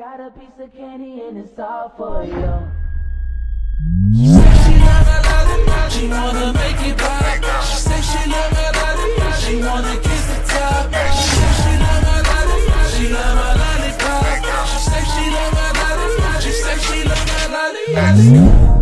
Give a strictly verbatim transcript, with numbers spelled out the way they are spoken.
got a piece of candy and it's all for you. She say she love her lollipop, she wanna make it pop. She say she love her lollipop, she wanna kiss the top. She say she love her lollipop, she love her lollipop. She say she love her lollipop, she say she love her lollipop.